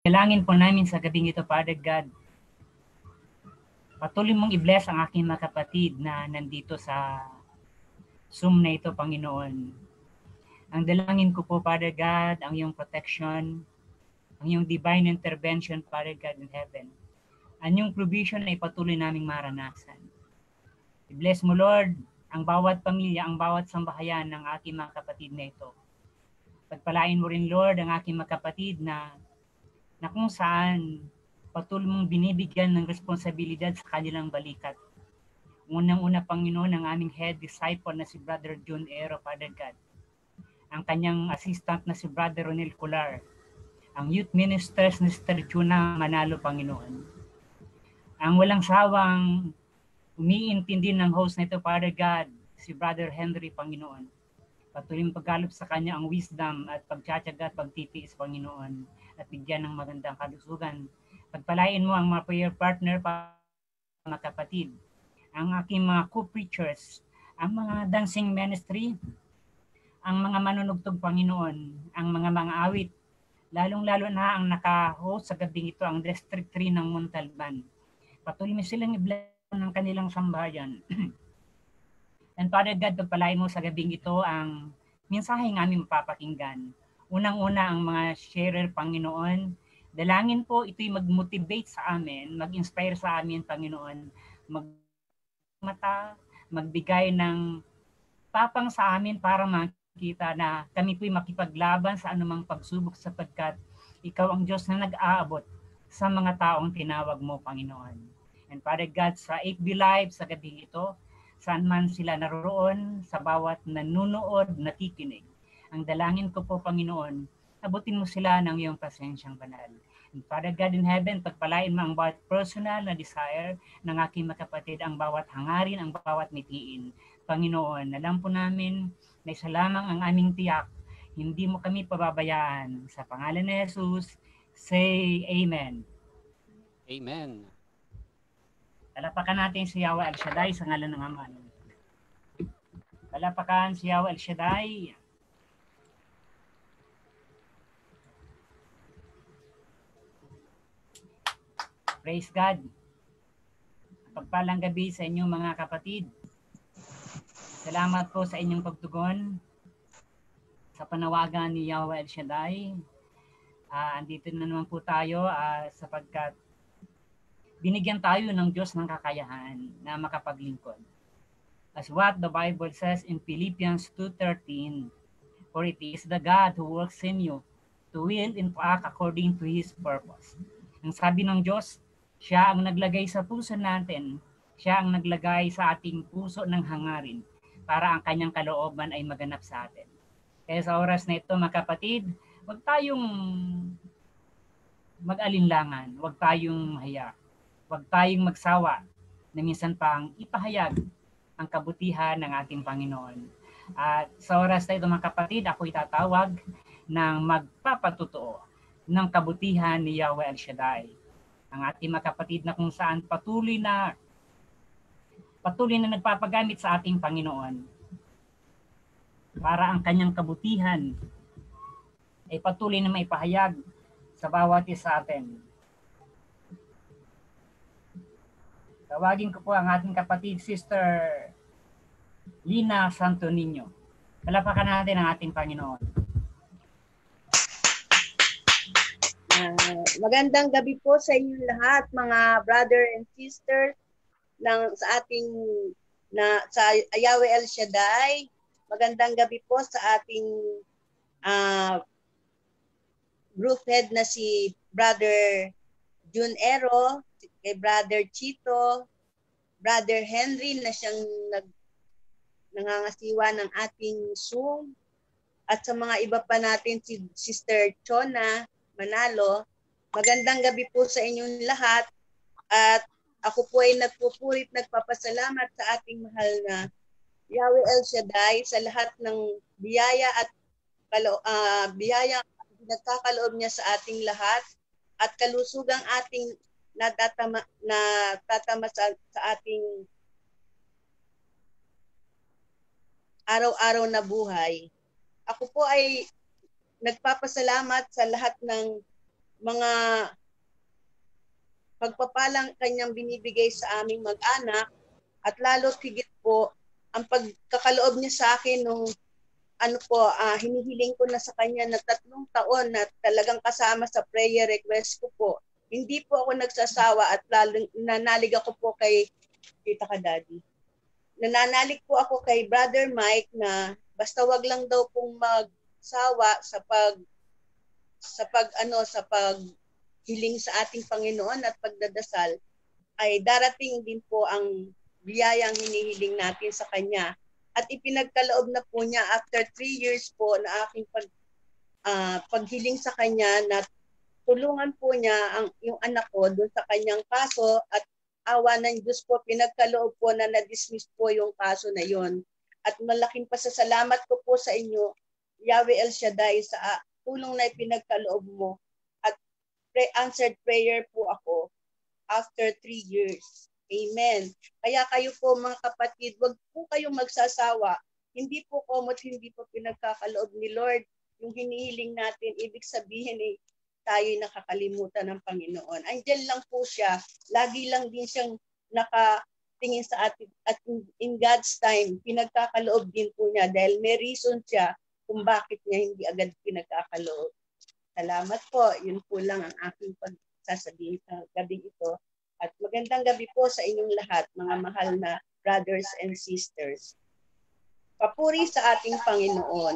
Dalangin po namin sa gabing ito, Father God, patuloy mong i-bless ang aking mga kapatid na nandito sa Zoom na ito, Panginoon. Ang dalangin ko po, Father God, ang iyong protection, ang iyong divine intervention, Father God in heaven. Ang iyong provision ay patuloy naming maranasan. I-bless mo, Lord, ang bawat pamilya, ang bawat sambahayan ng aking mga kapatid na ito. Pagpalain mo rin, Lord, ang aking mga kapatid na kung saan patuloy mong binibigyan ng responsibilidad sa kanilang balikat. Unang-una, Panginoon, ang aming head disciple na si Brother John Ero, Father God. Ang kanyang assistant na si Brother Ronel Cular. Ang youth ministers na si Sister Juna Manalo, Panginoon. Ang walang sawang umiintindi ng host na ito, Father God, si Brother Henry, Panginoon. Patuloy mong pagkalop sa kanya ang wisdom at pagtsatsaga at pagtitiis, Panginoon, at bigyan ng magandang kalusugan. Pagpalain mo ang mga prayer partner, mga kapatid, ang aking mga co-preachers, ang mga dancing ministry, ang mga manunugtog, Panginoon, ang mga awit, lalong-lalo na ang naka-host sa gabing ito, ang District 3 ng Montalban. Patuloy mo silang i-bless ng kanilang sambahayan. And Father God, pagpalain mo sa gabing ito ang mensaheng aming mapapakinggan. Unang-una ang mga sharer, Panginoon. Dalangin po ito'y mag-motivate sa amin, mag-inspire sa amin, Panginoon. Magbigay ng tapang sa amin para makita na kami po'y makipaglaban sa anumang pagsubok sapagkat ikaw ang Diyos na nag-aabot sa mga taong tinawag mo, Panginoon. And Father God, sa FB Live, sa gabi ito, saan man sila naroon, sa bawat nanunood, nakikinig. Ang dalangin ko po, Panginoon, abutin mo sila ng iyong pasensyang banal. And Father God in heaven, pagpalain mo ang bawat personal na desire ng aking mga kapatid, ang bawat hangarin, ang bawat mitiin. Panginoon, alam po namin na isa lamang ang aming tiyak, hindi mo kami pababayaan. Sa pangalan ni Jesus, say Amen. Amen. Palapakan natin si Yahweh El Shaddai sa ngalan ng Ama. Palapakan si Yahweh El Shaddai. Praise God. Pagpalang gabi sa inyong mga kapatid. Salamat po sa inyong pagtugon sa panawagan ni Yahweh El Shaddai. Andito na naman po tayo sapagkat binigyan tayo ng Diyos ng kakayahan na makapaglingkod. As what the Bible says in Philippians 2:13, for it is the God who works in you to will and to act according to His purpose. Ang sabi ng Diyos, siya ang naglagay sa puso natin, siya ang naglagay sa ating puso ng hangarin para ang kanyang kalooban ay maganap sa atin. Kaya sa oras na ito, mga kapatid, huwag tayong mag-alinlangan, huwag tayong mahiya. Huwag tayong magsawa na minsan pang ipahayag ang kabutihan ng ating Panginoon. At sa oras na ito, mga kapatid, ako itatawag ng magpapatutuo ng kabutihan ni Yahweh El Shaddai. Ang ating mga kapatid na kung saan patuloy na nagpapagamit sa ating Panginoon para ang kanyang kabutihan ay patuloy na maipahayag sa bawat isa atin. Tawagin ko po ang ating kapatid, Sister Lina Santo Niño. Palapakan natin ang ating Panginoon. Magandang gabi po sa inyong lahat, mga brother and sisters sa ating sa Yahweh El Shaddai. Magandang gabi po sa ating group head na si Brother Jun Ero, kay Brother Chito, Brother Henry na siyang nangangasiwa ng ating Zoom, at sa mga iba pa natin, si Sister Chona Manalo. Magandang gabi po sa inyong lahat, at ako po ay nagpapasalamat sa ating mahal na Yahweh El Shaddai sa lahat ng biyaya at biyaya nagkakaloob niya sa ating lahat at kalusugang ating natatama sa ating araw-araw na buhay. Ako po ay nagpapasalamat sa lahat ng mga pagpapalang kanyang binibigay sa aming mag-anak at lalo higit po ang pagkakaloob niya sa akin nung hinihiling ko na sa kanya na 3 taon na talagang kasama sa prayer request ko po. Hindi po ako nagsasawa at lalo nanalig ako po kay Tita ka Daddy. Nananalig po ako kay Brother Mike na basta wag lang daw pong magsawa sa paghiling sa ating Panginoon at pagdadasal ay darating din po ang biyayang hinihiling natin sa Kanya. At ipinagkaloob na po niya after 3 years po na aking paghiling sa Kanya na tulungan po niya yung anak ko doon sa kanyang kaso at awa ng Diyos po, pinagkaloob po na na-dismiss po yung kaso na yon. At malaking pasasalamat ko po sa inyo, Yahweh El Shaddai, sa tulong na ipinagkaloob mo. At answered prayer po ako after 3 years. Amen. Kaya kayo po mga kapatid, wag po kayong magsasawa. Hindi po komot, hindi po pinagkakaloob ni Lord. Yung hinihiling natin, ibig sabihin tayo'y nakakalimutan ng Panginoon. Andiyan lang po siya. Lagi lang din siyang nakatingin sa atin. At in God's time, pinagkakaloob din po niya dahil may reason siya kung bakit niya hindi agad pinagkakaloob. Salamat po. Yun po lang ang aking pagsasabihin sa gabing ito. At magandang gabi po sa inyong lahat, mga mahal na brothers and sisters. Papuri sa ating Panginoon.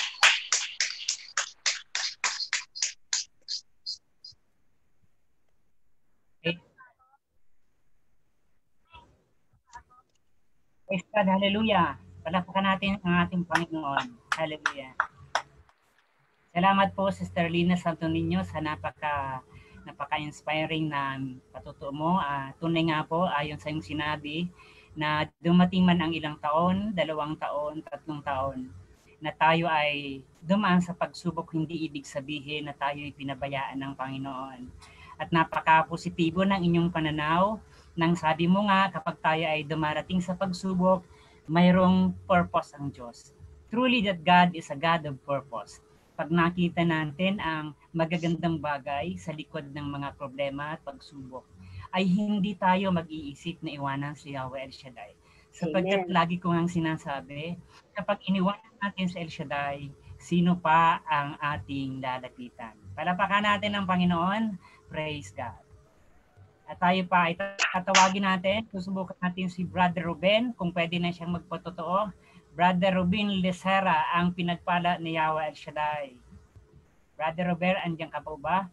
Praise God, hallelujah. Palapakan natin ang ating Panginoon. Hallelujah. Salamat po, Sister Lina Santo Niño, sa napaka-inspiring na patutuo mo. Tunay nga po, ayon sa iyong sinabi, na dumating man ang ilang taon, 2 taon, 3 taon, na tayo ay dumaan sa pagsubok, hindi ibig sabihin na tayo ay pinabayaan ng Panginoon. At napaka-positibo ng inyong pananaw, nang sabi mo nga, kapag tayo ay dumarating sa pagsubok, mayroong purpose ang Diyos. Truly that God is a God of purpose. Pag nakita natin ang magagandang bagay sa likod ng mga problema at pagsubok, ay hindi tayo mag-iisip na iwanan si Yahweh El Shaddai. Sapagkat lagi ko ngang sinasabi, kapag iniwanan natin si El Shaddai, sino pa ang ating lalapitan? Palapakan natin ang Panginoon. Praise God. At tayo pa ay tatawagin natin, susubukan natin si Brother Ruben, kung pwede na siyang magpatotoo. Brother Ruben Lesera, ang pinagpala ni Yahweh El Shaddai. Brother Ruben, andyan ka po ba?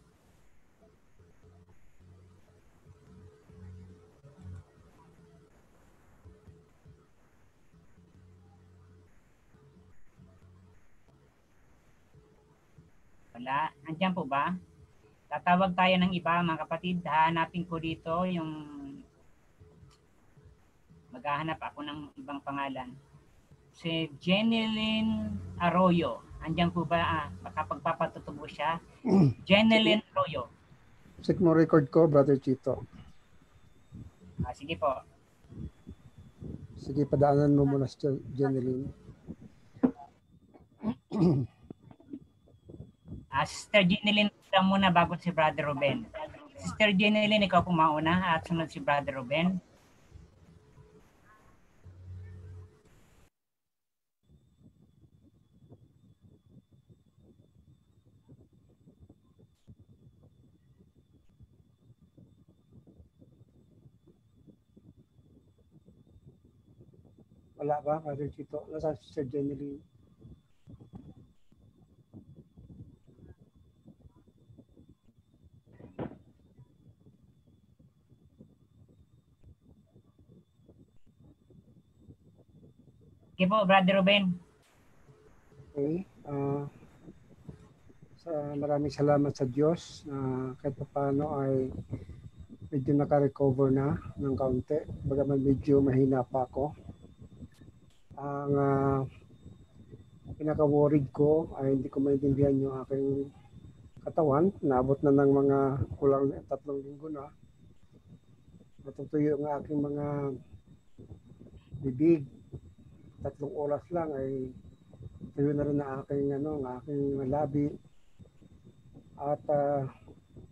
Wala. Andyan po ba? Tatawag tayo ng iba, mga kapatid. Hanapin ko dito yung maghahanap ako ng ibang pangalan. Si Jeneline Arroyo. Andyan po ba? Baka pagpapatutubo siya. Jeneline Arroyo. Check mo record ko, Brother Chito. Sige po. Sige, padaanan mo muna si Jeneline. Sister Jeneline muna bago si Brother Ruben. Sister Jeneline, ikaw po mauna at sunod si Brother Ruben. Wala ba, Brother Chito? Nasaan si Sister Jeneline? Okay po, Brother Ruben. Okay. Maraming salamat sa Diyos na kahit paano ay medyo naka-recover na ng kaunti. Bagaman medyo mahina pa ako. Ang pinaka-worried ko ay hindi ko maintindihan yung aking katawan. Naabot na ng mga kulang 3 linggo na. Matutuyo ang aking mga bibig. 3 oras lang ay tuyo na rin ang aking labi. At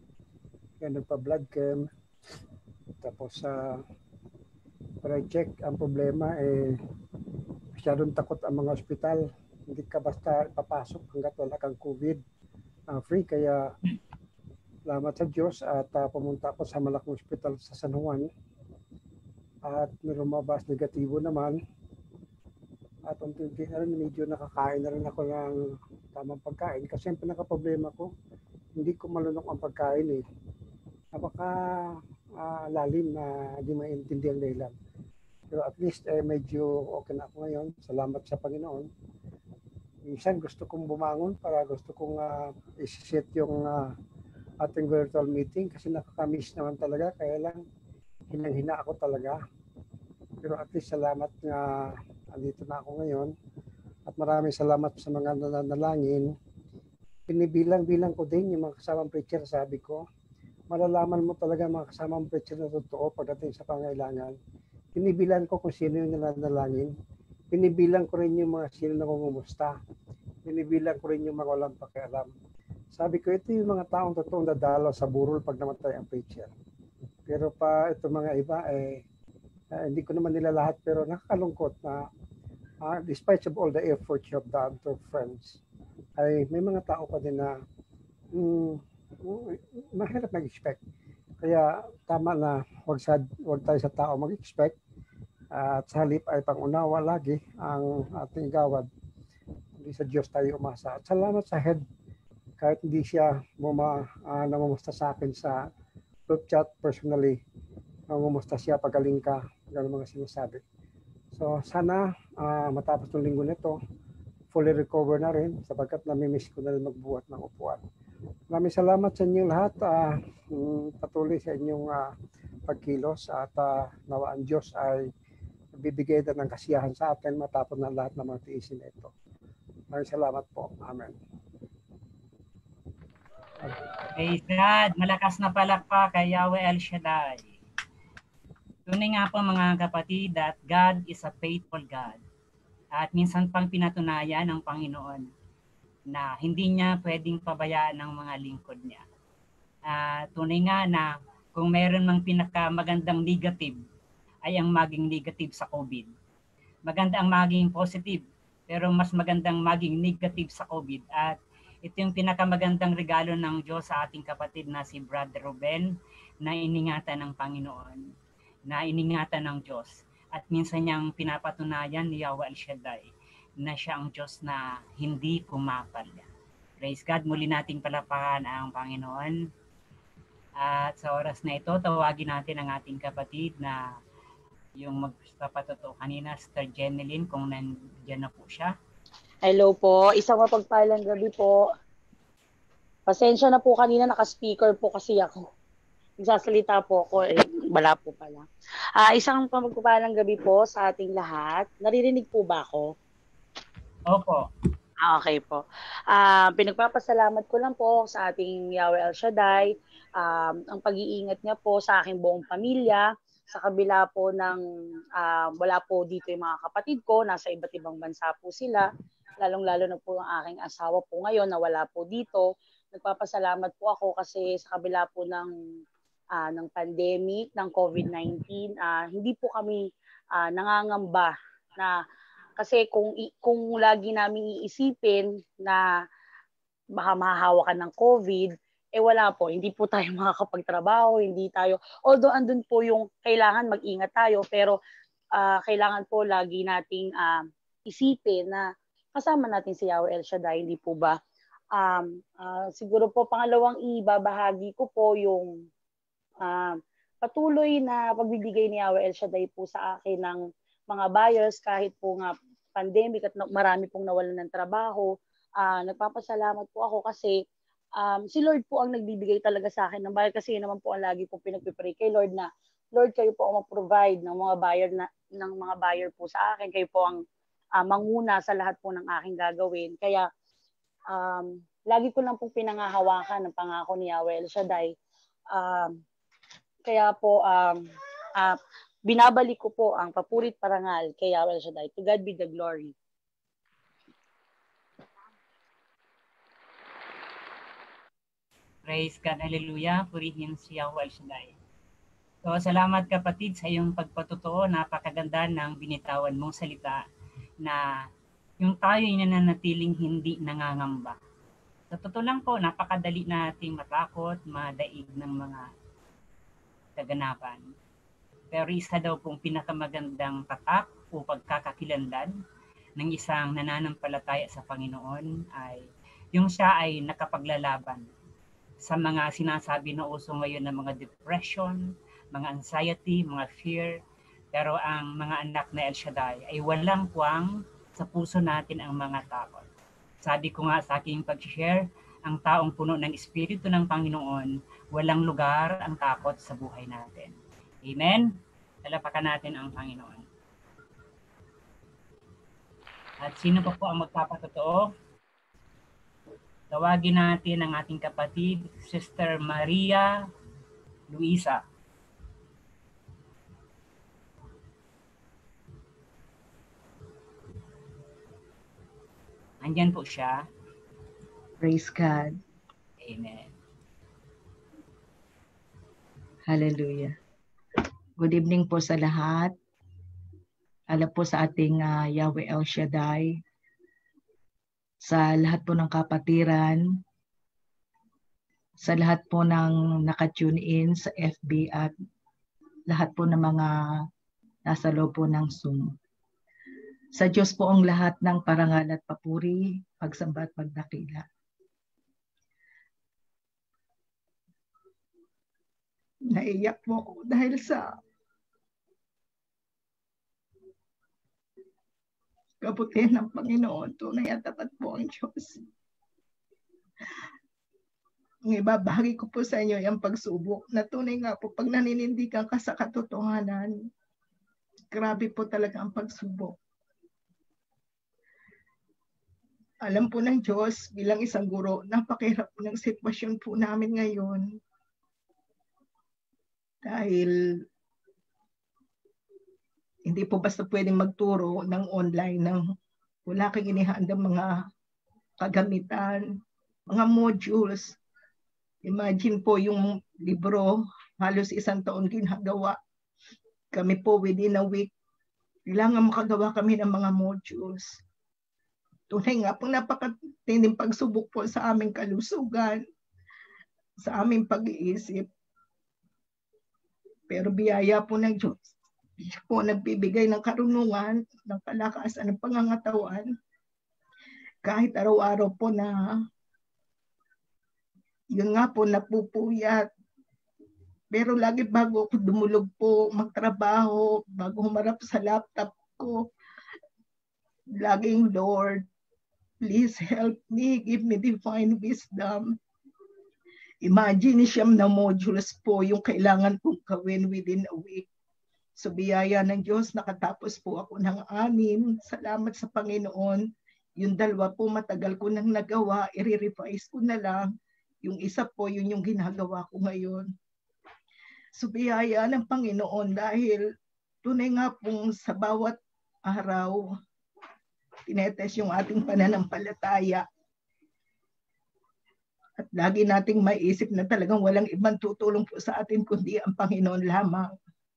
kaya nagpa-blood chem. Tapos para check, ang problema masyadong takot ang mga ospital. Hindi ka basta papasok hanggat wala kang COVID free. Kaya salamat sa Diyos at pumunta ako sa malaking ospital sa San Juan at lumabas negatibo naman. At unti-unti na rin, medyo nakakain na rin ako ng tamang pagkain. Kasi ang pinaka-problema ko, hindi ko malunok ang pagkain eh. Napaka lalim na hindi maintindihan dahilan. Pero at least medyo okay na ako ngayon. Salamat sa Panginoon. Minsan gusto kong bumangon para gusto kong isi-set yung ating virtual meeting kasi nakakamiss naman talaga. Kaya lang hinang-hina ako talaga. Pero at least salamat nga andito na ako ngayon. At maraming salamat sa mga nananalangin. Pinibilang-bilang ko din yung mga kasamang preacher, sabi ko. Malalaman mo talaga mga kasamang preacher na totoo pagdating sa pangailangan. Pinibilang ko kung sino yung nananalangin. Pinibilang ko rin yung mga sino na kungumusta. Pinibilang ko rin yung mga walang pakialam. Sabi ko, ito yung mga taong totoong dadalaw sa burol pag namatay ang preacher. Pero pa ito mga iba, hindi ko naman nila lahat, pero nakakalungkot na despite of all the effort you have done to friends, ay may mga tao pa din na mahirap mag-expect. Kaya tama na wag tayo sa tao mag-expect at sa halip ay pangunawa lagi ang ating gawad. Hindi sa Diyos tayo umasa. At salamat sa head kahit hindi siya namumusta sa akin sa group chat personally. Namumusta siya pagaling ka. Ganun mga sinasabi. So sana matapos ng linggo nito, fully recover na rin sapagkat namimiss ko na rin magbuhat ng upuan. Maraming salamat sa inyong lahat. Patuloy sa inyong pagkilos at nawa ang Diyos ay bibigay din ng kasiyahan sa atin matapos na lahat ng mga tiisin na ito. Maraming salamat po. Amen. Praise God. Malakas na palakpak kay Yahweh El Shaddai. Tunay nga po mga kapatid that God is a faithful God. At minsan pang pinatunayan ng Panginoon na hindi niya pwedeng pabayaan ng mga lingkod niya. Tunay nga na kung meron mang pinakamagandang negative ay ang maging negative sa COVID. Maganda ang maging positive, pero mas magandang maging negative sa COVID. At ito yung pinakamagandang regalo ng Diyos sa ating kapatid na si Brother Ruben na iningatan ng Panginoon, na iningatan ng Diyos. At minsan niyang pinapatunayan ni Yahweh El Shaddai na siya ang Diyos na hindi kumapalya. Praise God, muli nating palapakan ang Panginoon. At sa oras na ito, tawagin natin ang ating kapatid na yung magpapatotoo kanina, Sister Jeneline, kung nandiyan na po siya. Hello po, isang mapagpalang gabi po. Pasensya na po kanina, naka-speaker po kasi ako. Nagsasalita po ako, wala po pala. Isang mapagpalang gabi po sa ating lahat. Naririnig po ba ako? Opo. Okay po. Pinagpapasalamat ko lang po sa ating Yahweh El Shaddai, ang pag-iingat niya po sa aking buong pamilya, sa kabila po ng wala po dito yung mga kapatid ko, nasa iba't ibang bansa po sila, lalong-lalo na po ang aking asawa po ngayon na wala po dito. Nagpapasalamat po ako kasi sa kabila po ng pandemic, ng COVID-19, hindi po kami nangangamba na kasi kung lagi namin iisipin na baka mahahawakan ng COVID, wala po, hindi po tayo makakapagtrabaho, hindi tayo, although andun po yung kailangan mag-ingat tayo, pero kailangan po lagi nating isipin na kasama natin si Yahweh El Shaddai, hindi po ba? Siguro po pangalawang ibabahagi ko po yung patuloy na pagbibigay ni Yahweh El Shaddai po sa akin ng mga buyers kahit po nga pandemic at marami pong nawalan ng trabaho. Nagpapasalamat po ako kasi si Lord po ang nagbibigay talaga sa akin ng buyer kasi yun naman po ang lagi po pinagpipray kay Lord na Lord, kayo po ang mag-provide ng mga buyer po sa akin, kayo po ang manguna sa lahat po ng aking gagawin. Kaya lagi ko lang pong pinangahawakan ng pangako ni Yahweh El Shaddai. Kaya po binabalik ko po ang papurit parangal kay Yahweh El Shaddai. To God be the glory. Praise God, hallelujah, purihin si Yahweh El Shaddai. So, salamat kapatid sa iyong pagpatutuo, napakaganda ng binitawan mong salita na yung tayo ay nananatiling hindi nangangamba. Sa totoo lang po, napakadali nating matakot, madaig ng mga kaganapan. Pero isa daw pong pinakamagandang tatak o pagkakakilanlan ng isang nananampalataya sa Panginoon ay yung siya ay nakapaglalaban sa mga sinasabi na uso ngayon ng mga depression, mga anxiety, mga fear. Pero ang mga anak na El Shaddai ay walang puwang sa puso natin ang mga takot. Sabi ko nga sa aking pag-share, ang taong puno ng Espiritu ng Panginoon, walang lugar ang takot sa buhay natin. Amen? Talapakan natin ang Panginoon. At sino pa po ang magpapatotoo? Tawagin natin ang ating kapatid, Sister Maria Luisa. Andyan po siya. Praise God. Amen. Hallelujah. Good evening po sa lahat. Alam po sa ating Yahweh El Shaddai, sa lahat po ng kapatiran, sa lahat po ng nakatune in sa FB at lahat po ng mga nasa loob po ng Zoom. Sa Diyos po ang lahat ng parangal at papuri, pagsamba at pagdakila. Naiyak po ako dahil sa kabutihan ng Panginoon. Tunay at tapat po ang Diyos. Ang ibabahagi ko po sa inyo yung pagsubok na tunay nga po pag naninindigan ka sa katotohanan, grabe po talaga ang pagsubok. Alam po ng Diyos bilang isang guro, napakahirap po ng sitwasyon po namin ngayon. Dahil hindi po basta pwedeng magturo ng online ng wala kang inihandang mga kagamitan, mga modules. Imagine po yung libro, halos 1 taon ginagawa. Kami po within a week, kailangan makagawa kami ng mga modules. Tunay nga po napakatinding pagsubok po sa aming kalusugan, sa aming pag-iisip. Pero biyaya po ng Diyos. Siya po nagbibigay ng karunungan, ng kalakasan, ng pangangatawan. Kahit araw-araw po na yun nga po napupuyat. Pero lagi bago ako dumulog po magtrabaho, bago humarap sa laptop ko, laging Lord, please help me, give me divine wisdom. Imagine siyam na modules po yung kailangan kong gawin within a week. So biyaya ng Diyos, nakatapos po ako ng 6. Salamat sa Panginoon. Yung 2 po matagal ko nang nagawa, i-revise ko na lang. Yung isa po, yun yung ginagawa ko ngayon. So biyaya ng Panginoon dahil tunay nga pong sa bawat araw, tinetes yung ating pananampalataya. At lagi nating maiisip na talagang walang ibang tutulong po sa atin kundi ang Panginoon lamang.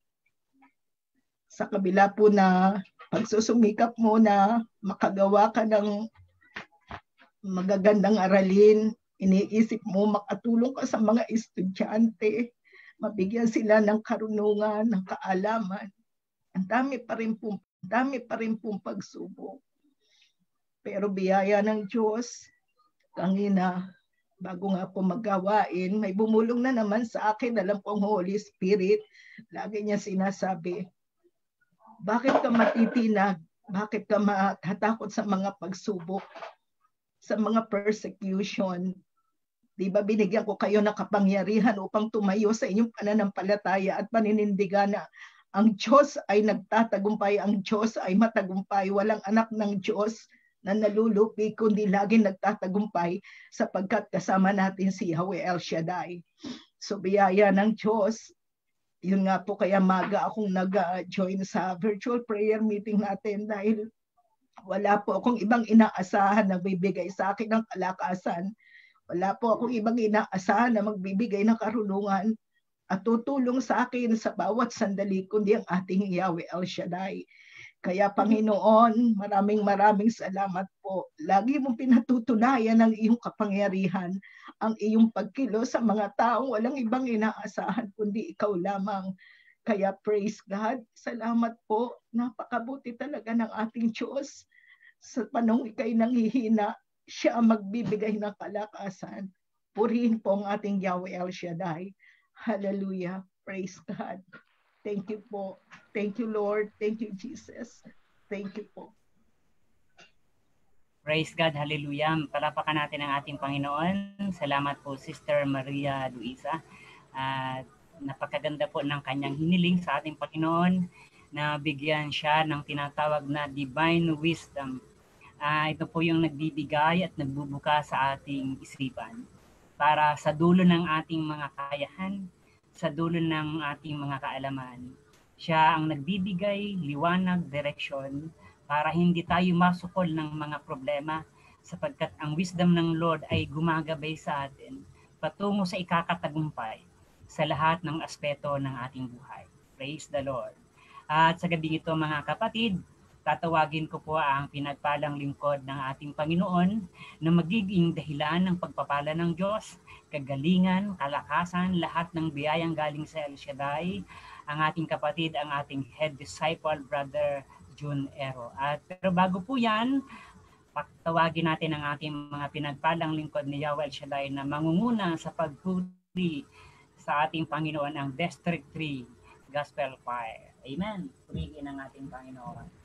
Sa kabila po na pagsusumikap mo na makagawa ka ng magagandang aralin, iniisip mo makatulong ka sa mga estudyante, mabigyan sila ng karunungan, ng kaalaman. Ang dami pa rin pong pagsubok. Pero biyaya ng Diyos, kanina, bago nga po maggawain, may bumulong na naman sa akin, alam ko ang Holy Spirit, lagi niya sinasabi, bakit ka matitinag? Bakit ka matatakot sa mga pagsubok? Sa mga persecution? Di ba binigyan ko kayo ng kapangyarihan upang tumayo sa inyong pananampalataya at paninindigan na ang Diyos ay nagtatagumpay, ang Diyos ay matagumpay. Walang anak ng Diyos na nalulupi kundi laging nagtatagumpay sapagkat kasama natin si Yahweh El Shaddai. So biyaya ng Diyos, yun nga po kaya maga akong nag-join sa virtual prayer meeting natin dahil wala po akong ibang inaasahan na bibigay sa akin ng kalakasan. Wala po akong ibang inaasahan na magbibigay ng karunungan at tutulong sa akin sa bawat sandali, kundi ang ating Yahweh El Shaddai. Kaya Panginoon, maraming salamat po. Lagi mong pinatutunayan ang iyong kapangyarihan, ang iyong pagkilos sa mga taong walang ibang inaasahan kundi ikaw lamang. Kaya praise God, salamat po. Napakabuti talaga ng ating Diyos. Sa panahong ika'y nanghihina, siya ang magbibigay ng kalakasan. Purihin po ang ating Yahweh El Shaddai. Hallelujah. Praise God. Thank you po. Thank you, Lord. Thank you, Jesus. Thank you po. Praise God, hallelujah. Palapakan natin ang ating Panginoon. Salamat po, Sister Maria Luisa. At napakaganda po ng kanyang hiniling sa ating Panginoon na bigyan siya ng tinatawag na divine wisdom. Ito po yung nagbibigay at nagbubuka sa ating isipan para sa dulo ng ating mga kakayahan, sa dulo ng ating mga kaalaman. Siya ang nagbibigay liwanag, direksyon para hindi tayo masukol ng mga problema sapagkat ang wisdom ng Lord ay gumagabay sa atin patungo sa ikakatagumpay sa lahat ng aspeto ng ating buhay. Praise the Lord. At sa gabi ito mga kapatid, tatawagin ko po ang pinagpalang lingkod ng ating Panginoon na magiging dahilan ng pagpapala ng Diyos, kagalingan, kalakasan, lahat ng biyayang galing sa El Shaddai, ang ating kapatid, ang ating head disciple, Brother June Ero. Pero bago po yan, patawagin natin ang ating mga pinagpalang lingkod ni Yahweh El Shaddai na mangunguna sa pagpuri sa ating Panginoon ang District 3 Gospel Choir. Amen. Purihin ang ating Panginoon.